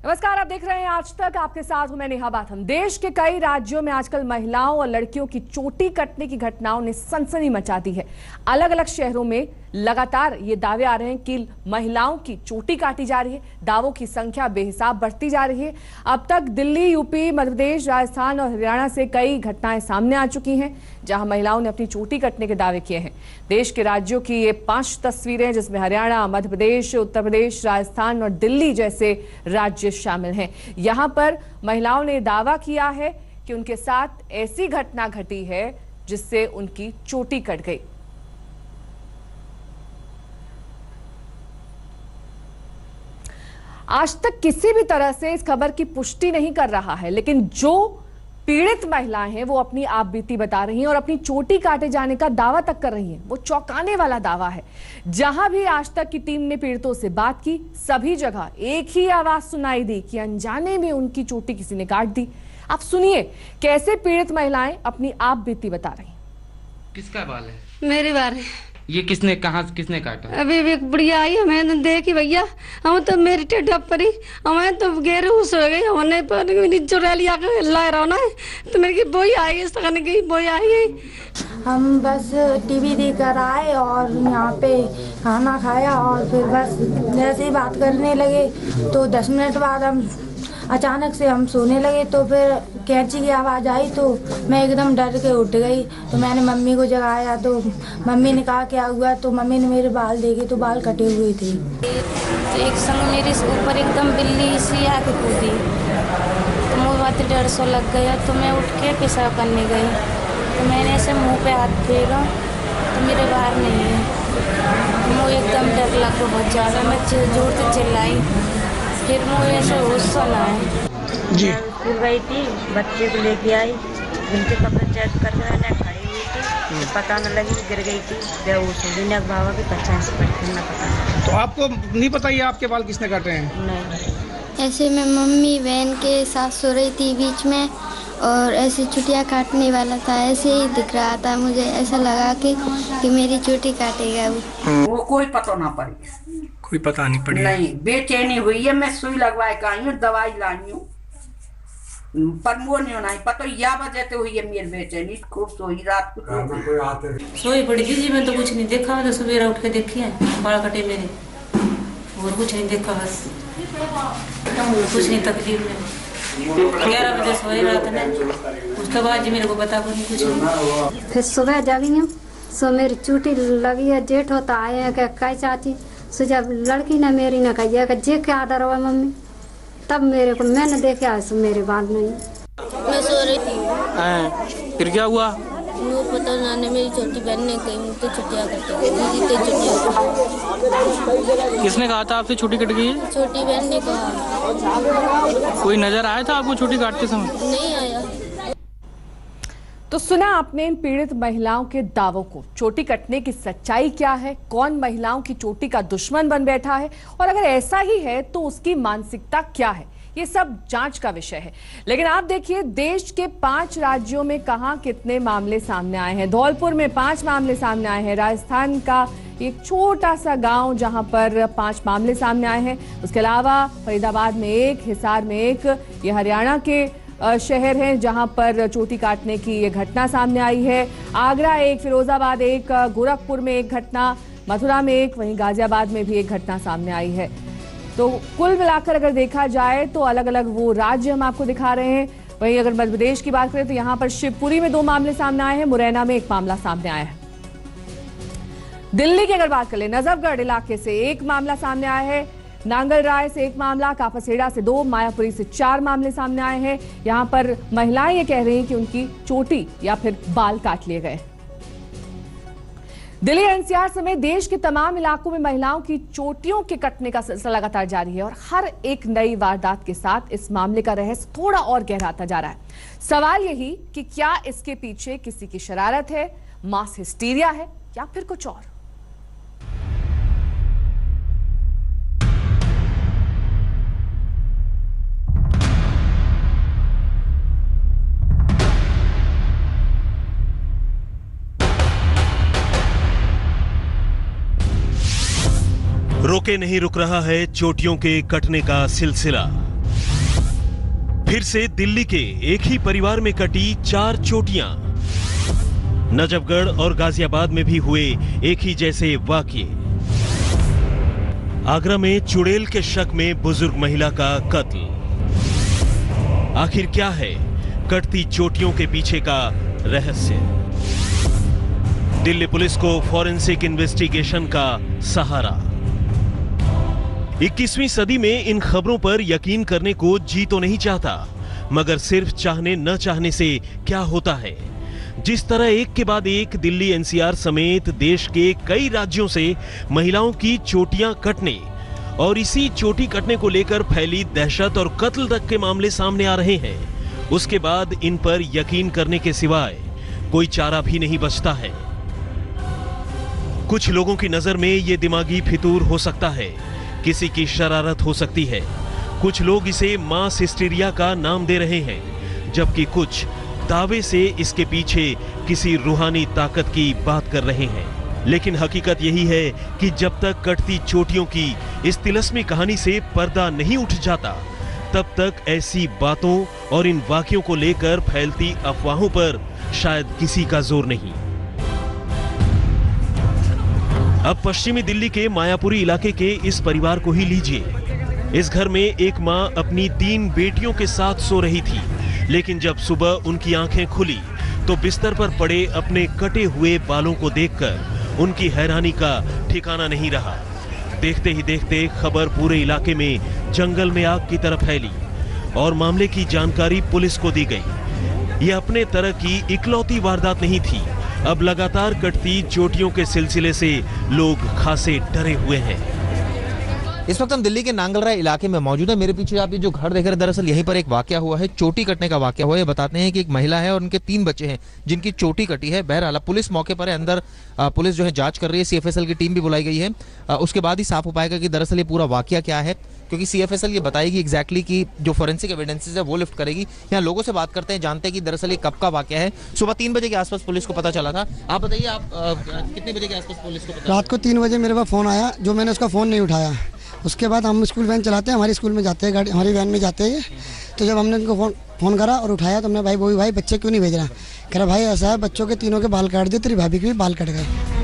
नमस्कार, आप देख रहे हैं आज तक। आपके साथ हूं मैं नेहा बाथम। देश के कई राज्यों में आजकल महिलाओं और लड़कियों की चोटी कटने की घटनाओं ने सनसनी मचा दी है। अलग अलग शहरों में लगातार ये दावे आ रहे हैं कि महिलाओं की चोटी काटी जा रही है। दावों की संख्या बेहिसाब बढ़ती जा रही है। अब तक दिल्ली, यूपी, मध्य प्रदेश, राजस्थान और हरियाणा से कई घटनाएं सामने आ चुकी हैं जहां महिलाओं ने अपनी चोटी कटने के दावे किए हैं। देश के राज्यों की ये 5 तस्वीरें जिसमें हरियाणा, मध्य प्रदेश, उत्तर प्रदेश, राजस्थान और दिल्ली जैसे राज्य शामिल हैं। यहां पर महिलाओं ने दावा किया है कि उनके साथ ऐसी घटना घटी है जिससे उनकी चोटी कट गई। आज तक किसी भी तरह से इस खबर की पुष्टि नहीं कर रहा है, लेकिन जो पीड़ित महिलाएं हैं वो अपनी आपबीती बता रही हैं और अपनी चोटी काटे जाने का दावा तक कर रही हैं। वो चौंकाने वाला दावा है। जहां भी आज तक की टीम ने पीड़ितों से बात की, सभी जगह एक ही आवाज सुनाई दी कि अनजाने में उनकी चोटी किसी ने काट दी। आप सुनिए कैसे पीड़ित महिलाएं अपनी आपबीती बता रही हैं। किसका बाल है? मेरे बाल है। ये किसने काटा? अभी एक बुढ़िया आई, हमें देखी भैया, हम तो मेरी टेढ़ परी, हमें तो गेर हुस हो गई, हमने चुरा लिया ला रहा ना, तो मेरी बोई आई, इस तरह की बोई आई। हम बस टीवी देखकर आए और यहाँ पे खाना खाया और फिर बस जैसे ही बात करने लगे तो 10 मिनट बाद हम अचानक से हम सोने लगे। तो फिर कैंची की आवाज़ आई तो मैं एकदम डर के उठ गई। तो मैंने मम्मी को जगाया तो मम्मी ने कहा क्या हुआ, तो मम्मी ने मेरे बाल देखे तो बाल कटे हुए थे। एक संग मेरे ऊपर एकदम बिल्ली सी आके कूदी तो मुँह बात डर सो लग गया। तो मैं उठ के पेशाब करने गई तो मैंने ऐसे मुँह पे हाथ फेरा तो मेरे बाहर नहीं है। मुँह एकदम डर लग बहुत ज़्यादा, मैं जोर से चिल्लाई, फिर मुझे ऐसे होश ना है जी। स्कूल गई थी, बच्चे को लेके आई, उनके कपड़े चेक करके मैंने खड़ी हुई थी, पता न लगी गिर गई थी, बेहोश हो गई। बाबा की 50 न पता। तो आपको नहीं पता ये आपके बाल किसने काटे हैं? नहीं। ऐसे मैं मम्मी बहन के साथ सो रही थी बीच में और ऐसे चुटिया काटने वाला था, ऐसे ही दिख रहा था मुझे, ऐसा लगा कि मेरी चोटी काटेगा वो कोई पता ना पड़ी, कोई पता नहीं पड़ी। नहीं, बेचैनी हुई है। मैं सुई लगवाए का आई हूँ, दवाई लाई हूँ, पर वो नहीं होना पता या वजह से हुई है मेरी बेचैनी। खूब सोई रात को सोई पड़ी थी जी, मैं तो कुछ नहीं देखा, मैं तो सवेरा उठ के देखी है बाल कटे मेरे, और कुछ नहीं देखा, बस कुछ नहीं तकलीफ में 11 बजे सोई रात में, उसके बाद जी मेरे को पता कुछ नहीं। फिर सुबह जगी हूँ सो मेरी चोटी लगी है, जेठ होता आए हैं कई चाची सो जब लड़की ने मेरी ने कही कि जे क्या डर हुआ मम्मी, तब मेरे को मैंने देखा सो मेरे बाल नहीं। मैं सो रही थी। फिर क्या हुआ? मुझे पता ना, मेरी छोटी बहन ने कही मुझे छुट्टियाँ कट गई। किसने कहा था आपसे छोटी कट गई है? छोटी बहन ने कहा। कोई नजर आया था आपको छोटी काटते समय? नहीं आया। तो सुना आपने इन पीड़ित महिलाओं के दावों को। चोटी कटने की सच्चाई क्या है, कौन महिलाओं की चोटी का दुश्मन बन बैठा है, और अगर ऐसा ही है तो उसकी मानसिकता क्या है, ये सब जांच का विषय है। लेकिन आप देखिए देश के 5 राज्यों में कहां कितने मामले सामने आए हैं। धौलपुर में 5 मामले सामने आए हैं। राजस्थान का एक छोटा सा गांव जहां पर 5 मामले सामने आए हैं। उसके अलावा फरीदाबाद में 1, हिसार में 1, ये हरियाणा के शहर हैं जहां पर चोटी काटने की ये घटना सामने आई है। आगरा 1, फिरोजाबाद 1, गोरखपुर में 1 घटना, मथुरा में 1, वहीं गाजियाबाद में भी 1 घटना सामने आई है। तो कुल मिलाकर अगर देखा जाए तो अलग अलग वो राज्य हम आपको दिखा रहे हैं। वहीं अगर मध्य प्रदेश की बात करें तो यहाँ पर शिवपुरी में 2 मामले सामने आए हैं, मुरैना में 1 मामला सामने आया है। दिल्ली की अगर बात करें, नजफगढ़ इलाके से 1 मामला सामने आया है, नांगल राय से 1 मामला, काफासेड़ा से 2, मायापुरी से 4 मामले सामने आए हैं। यहाँ पर महिलाएं ये कह रही हैं कि उनकी चोटी या फिर बाल काट लिए गए। दिल्ली एनसीआर समेत देश के तमाम इलाकों में महिलाओं की चोटियों के कटने का सिलसिला लगातार जारी है और हर एक नई वारदात के साथ इस मामले का रहस्य थोड़ा और गहराता जा रहा है। सवाल यही कि क्या इसके पीछे किसी की शरारत है, मास हिस्टीरिया है या फिर कुछ और। रोके नहीं रुक रहा है चोटियों के कटने का सिलसिला। फिर से दिल्ली के एक ही परिवार में कटी 4 चोटियां। नजफगढ़ और गाजियाबाद में भी हुए एक ही जैसे वाकये। आगरा में चुड़ैल के शक में बुजुर्ग महिला का कत्ल। आखिर क्या है कटती चोटियों के पीछे का रहस्य? दिल्ली पुलिस को फॉरेंसिक इन्वेस्टिगेशन का सहारा। 21वीं सदी में इन खबरों पर यकीन करने को जी तो नहीं चाहता, मगर सिर्फ चाहने न चाहने से क्या होता है। जिस तरह एक के बाद एक दिल्ली एनसीआर समेत देश के कई राज्यों से महिलाओं की चोटियां कटने और इसी चोटी कटने को लेकर फैली दहशत और कत्ल तक के मामले सामने आ रहे हैं, उसके बाद इन पर यकीन करने के सिवाय कोई चारा भी नहीं बचता है। कुछ लोगों की नजर में यह दिमागी फितूर हो सकता है, किसी की शरारत हो सकती है। कुछ लोग इसे मास हिस्टीरिया का नाम दे रहे हैं, जबकि कुछ दावे से इसके पीछे किसी रूहानी ताकत की बात कर रहे हैं। लेकिन हकीकत यही है कि जब तक कटती चोटियों की इस तिलस्मी कहानी से पर्दा नहीं उठ जाता, तब तक ऐसी बातों और इन वाक्यों को लेकर फैलती अफवाहों पर शायद किसी का जोर नहीं। अब पश्चिमी दिल्ली के मायापुरी इलाके के इस परिवार को ही लीजिए। इस घर में एक मां अपनी 3 बेटियों के साथ सो रही थी, लेकिन जब सुबह उनकी आंखें खुली तो बिस्तर पर पड़े अपने कटे हुए बालों को देखकर उनकी हैरानी का ठिकाना नहीं रहा। देखते ही देखते खबर पूरे इलाके में जंगल में आग की तरह फैली और मामले की जानकारी पुलिस को दी गई। यह अपने तरह की इकलौती वारदात नहीं थी। अब लगातार कटती चोटियों के सिलसिले से लोग खासे डरे हुए हैं। इस वक्त हम दिल्ली के नांगलराय इलाके में मौजूद है। मेरे पीछे आप ये जो घर देख रहे हैं, दरअसल यहीं पर एक वाकया हुआ है, चोटी कटने का वाकया हुआ है। बताते हैं कि एक महिला है और उनके 3 बच्चे हैं जिनकी चोटी कटी है। बहरहाल पुलिस मौके पर है, अंदर पुलिस जो है जांच कर रही है। सीएफएसएल की टीम भी बुलाई गई है। उसके बाद ही साफ हो पाएगा कि दरअसल ये पूरा वाकया क्या है, क्योंकि सीएफएसएल ये बताएगी एग्जैक्टली कि जो फोरेंसिक एविडेंसेस है वो लिफ्ट करेगी। यहाँ लोगों से बात करते हैं, जानते हैं कि दरअसल ये कब का वाकया है। सुबह 3 बजे के आसपास पुलिस को पता चला था। आप बताइए, आप कितने बजे के आसपास पुलिस को पता? रात को 3 बजे मेरे पास फ़ोन आया, जो मैंने उसका फ़ोन नहीं उठाया। उसके बाद हम स्कूल वैन चलाते हैं, हमारे स्कूल में जाते हैं, गाड़ी हमारी वैन में जाते हैं। तो जब हमने उनको फ़ोन करा और उठाया तो हमने भाई बच्चे क्यों नहीं भेज रहा? कह रहा भाई ऐसा है, बच्चों के तीनों के बाल काट दिए, तेरी भाभी के भी बाल कट गए।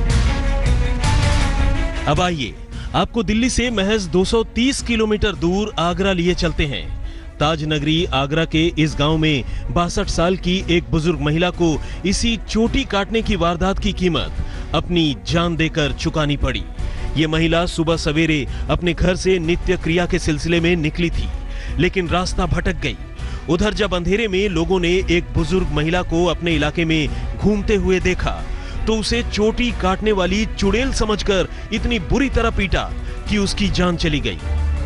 अब आइए आपको दिल्ली से महज 230 किलोमीटर दूर आगरा लिए चलते हैं। ताज नगरी आगरा के इस गांव में 62 साल की एक बुजुर्ग महिला को इसी चोटी काटने की वारदात की कीमत अपनी जान देकर चुकानी पड़ी। ये महिला सुबह सवेरे अपने घर से नित्य क्रिया के सिलसिले में निकली थी, लेकिन रास्ता भटक गई। उधर जब अंधेरे में लोगों ने एक बुजुर्ग महिला को अपने इलाके में घूमते हुए देखा तो उसे चोटी काटने वाली चुड़ैल समझकर इतनी बुरी तरह पीटा कि उसकी जान चली गई।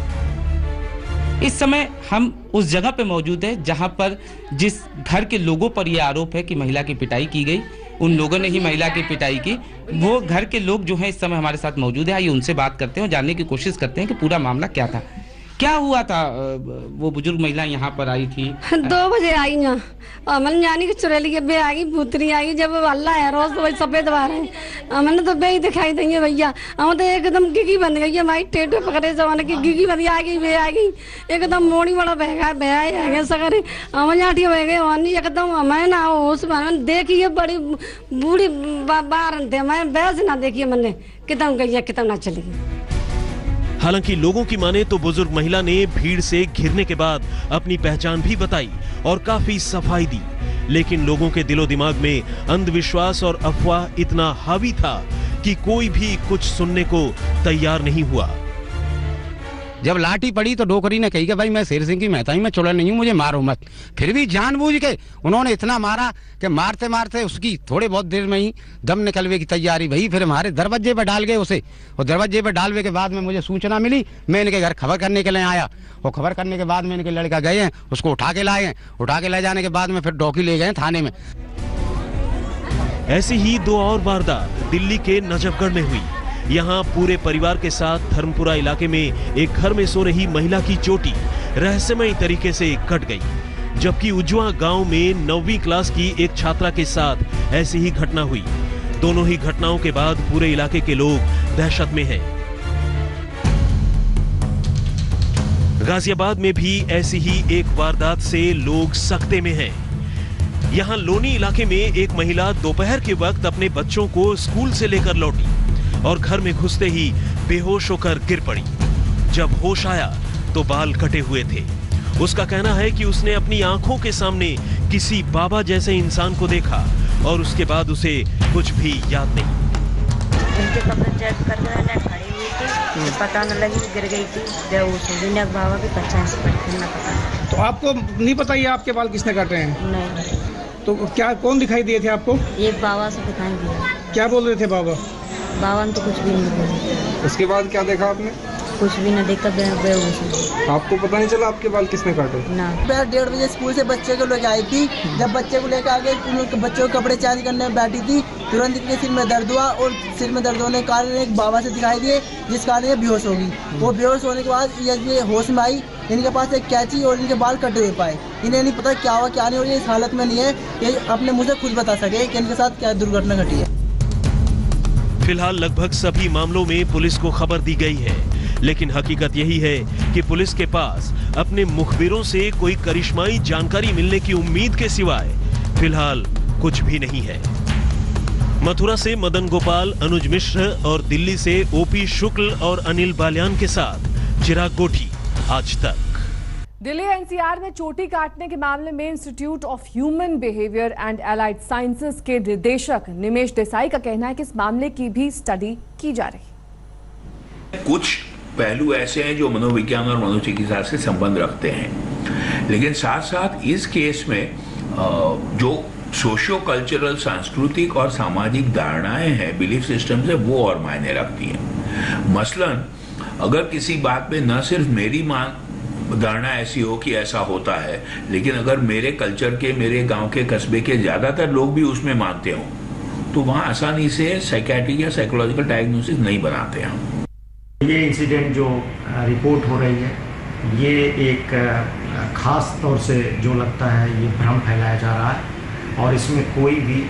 इस समय हम उस जगह पे मौजूद है जहां पर जिस घर के लोगों पर यह आरोप है कि महिला की पिटाई की गई, उन लोगों ने ही महिला की पिटाई की। वो घर के लोग जो हैं इस समय हमारे साथ मौजूद है। आइए उनसे बात करते हैं और जानने की कोशिश करते हैं कि पूरा मामला क्या था, क्या हुआ था। वो बुजुर्ग महिला यहाँ पर आई थी 2 बजे आई ना, मैंने जानी कि चुड़ैली के बे आई, भूतनी आई। जब अल्लाह है रोज तो वही सफेद बार है, मैंने तो बे ही दिखाई देंगे भैया। हम तो एकदम गिगी बन गई है, माई टेटो पकड़े जमाने की गिगी बन आ गई, बे आ गई एकदम मोड़ी बड़ा बहगा बह सकर हम जाठी बह गए वानी एकदम। मैं ना उस देखिए बड़ी बूढ़ी बार थे, मैं बहस ना देखिए मैंने कितना गई कितना ना चली गई। हालांकि लोगों की माने तो बुजुर्ग महिला ने भीड़ से घिरने के बाद अपनी पहचान भी बताई और काफी सफाई दी, लेकिन लोगों के दिलो दिमाग में अंधविश्वास और अफवाह इतना हावी था कि कोई भी कुछ सुनने को तैयार नहीं हुआ। जब लाठी पड़ी तो डोकरी ने कही कि भाई मैं शेर सिंह की मेहता हूं, मैं चुड़ैल नहीं हूं, मुझे मारो मत। फिर भी जानबूझ के उन्होंने इतना मारा कि मारते मारते उसकी थोड़े बहुत देर में ही दम निकलवे की तैयारी भई। फिर हमारे दरवाजे पर डाल गए उसे, और दरवाजे पर डालने के बाद में मुझे सूचना मिली, मैं इनके घर खबर करने के लिए आया। और खबर करने के बाद में इनके लड़का गए हैं, उसको उठा के लाए हैं। उठा के ले जाने के बाद में फिर डॉकी ले गए थाने में। ऐसी ही 2 और वारदात दिल्ली के नजफगढ़ में हुई। यहाँ पूरे परिवार के साथ धर्मपुरा इलाके में एक घर में सो रही महिला की चोटी रहस्यमय तरीके से कट गई, जबकि उज्जवा गांव में 9वीं क्लास की एक छात्रा के साथ ऐसी ही घटना हुई। दोनों ही घटनाओं के बाद पूरे इलाके के लोग दहशत में हैं। गाजियाबाद में भी ऐसी ही एक वारदात से लोग सकते में हैं। यहाँ लोनी इलाके में एक महिला दोपहर के वक्त अपने बच्चों को स्कूल से लेकर लौटी और घर में घुसते ही बेहोश होकर गिर पड़ी। जब होश आया तो बाल कटे हुए थे। उसका कहना है कि उसने अपनी आंखों के सामने किसी बाबा जैसे इंसान को देखा और उसके बाद उसे कुछ भी याद नहीं। उनके कपड़े चेक करके खड़ी हुई थी, पता न लगी गिर गई थी। बेहोश बाबा के 50 न पता। तो आपको नहीं पता ये आपके बाल किसने काटे हैं? नहीं। तो क्या कौन दिखाई दिए थे आपको? एक बाबा से दिखाई दिया। क्या बोल रहे थे बाबा? बाबा ने तो कुछ भी नहीं बोला। उसके बाद क्या देखा आपने? कुछ भी न देखा, बेहोश। आपको पता नहीं चला आपके बाल किसने काटे? ना। 1:30 बजे स्कूल से बच्चे को लेकर आई थी। जब बच्चे को लेकर आ गए, बच्चों के कपड़े चेंज करने में बैठी थी, तुरंत इनके सिर में दर्द हुआ और सिर में दर्द होने के कारण एक बाबा से दिखाई दिए, जिस कारण ये बेहोश होगी। वो बेहोश होने के बाद ये होश में आई, इनके पास एक कैंची और इनके बाल कटे हुए पाए। इन्हें नहीं पता क्या हुआ क्या नहीं, और ये इस हालत में नहीं है कि अपने मुँह से खुद बता सके कि इनके साथ क्या दुर्घटना घटी है। फिलहाल लगभग सभी मामलों में पुलिस को खबर दी गई है, लेकिन हकीकत यही है कि पुलिस के पास अपने मुखबिरों से कोई करिश्माई जानकारी मिलने की उम्मीद के सिवाय फिलहाल कुछ भी नहीं है। मथुरा से मदन गोपाल, अनुज मिश्र और दिल्ली से ओपी शुक्ल और अनिल बालियान के साथ चिराग गोठी, आज तक। दिल्ली एनसीआर में चोटी काटने के मामले में institute of human behaviour and allied sciences के निदेशक निमेश देसाई का कहना है कि इस मामले की भी स्टडी की जा रही है। कुछ पहलू ऐसे हैं जो मनोविज्ञान और मनोचिकित्सा से संबंध रखते हैं, लेकिन साथ साथ इस केस में जो सोशियो कल्चरल, सांस्कृतिक और सामाजिक धारणाएं हैं, बिलीफ सिस्टम से, वो और मायने रखती हैं। मसलन अगर किसी बात पे न सिर्फ मेरी धारणा ऐसी हो कि ऐसा होता है, लेकिन अगर मेरे कल्चर के, मेरे गांव के, कस्बे के ज्यादातर लोग भी उसमें मानते हो, तो वहां आसानी से साइकियाट्रिक या साइकोलॉजिकल डायग्नोसिस नहीं बनाते हैं। ये इंसिडेंट जो रिपोर्ट हो रही है, ये एक खास तौर से जो लगता है ये भ्रम फैलाया जा रहा है और इसमें कोई भी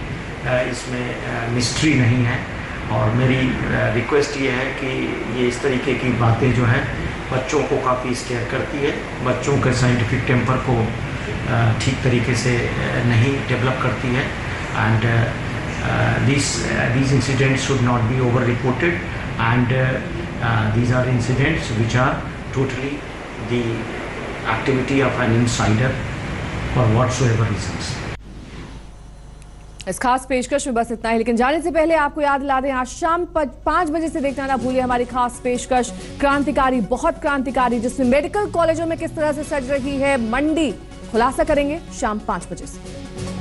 इसमें मिस्ट्री नहीं है। और मेरी रिक्वेस्ट ये है कि ये इस तरीके की बातें जो है बच्चों को काफ़ी स्केयर करती है, बच्चों के साइंटिफिक टेम्पर को ठीक तरीके से नहीं डेवलप करती है। And these incidents should not be over reported, and these are incidents which are totally the activity of an insider for whatsoever reasons. इस खास पेशकश में बस इतना ही, लेकिन जाने से पहले आपको याद दिला दें, आज शाम 5 बजे से देखना ना भूलिए हमारी खास पेशकश क्रांतिकारी, बहुत क्रांतिकारी, जिसमें मेडिकल कॉलेजों में किस तरह से सज रही है मंडी, खुलासा करेंगे शाम 5 बजे से।